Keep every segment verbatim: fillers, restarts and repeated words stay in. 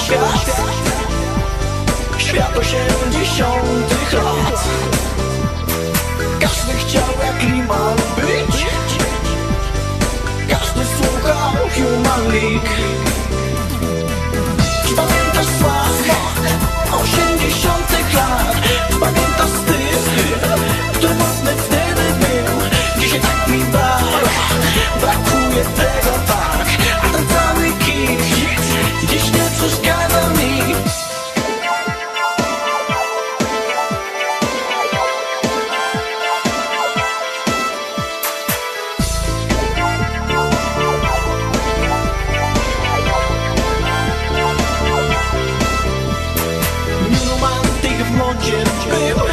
świat. Świat osiemdziesiątych lat. Każdy chciał jak Liman być. Każdy słuchał Human League. Czy pamiętasz smak osiemdziesiątych lat? Czy pamiętasz styl, który modny wtedy był? Dzisiaj tak mi brak, brakuje tego tak. A ten cały kit dziś nie przeszkadza mi. Był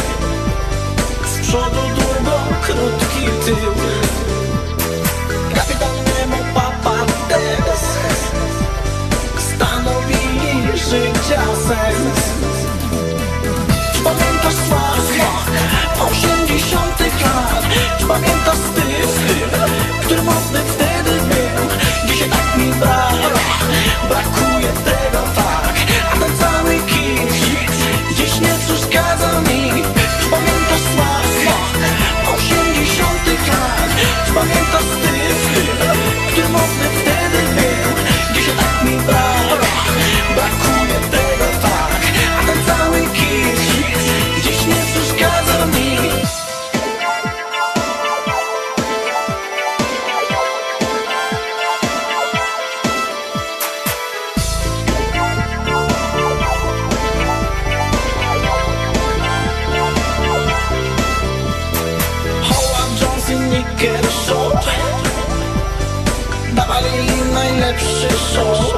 z przodu długo, krótki tył. Kapitan Nemo, Papa Tess stanowili życia sens. Czy pamiętasz smak osiemdziesiątych lat? Czy pamiętasz styl, który modny wtedy był? Dzisiaj tak mi brak, brakuje tego tak. A ten cały kit dziś nie przeszkadza mi. Czy pamiętasz smak osiemdziesiątych lat? Czy pamiętasz styl, który modny wtedy był? Dzisiaj tak mi brak, brakuje tego tak. A ten cały kit dziś nie przeszkadza mi. Show. Dawali najlepszy show.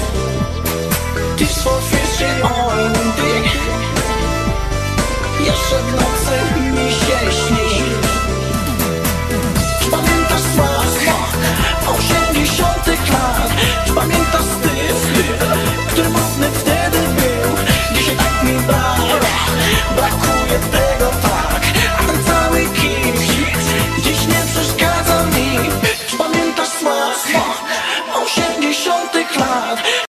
Tears for Fears O M D. Jeszcze w nocy mi się śni.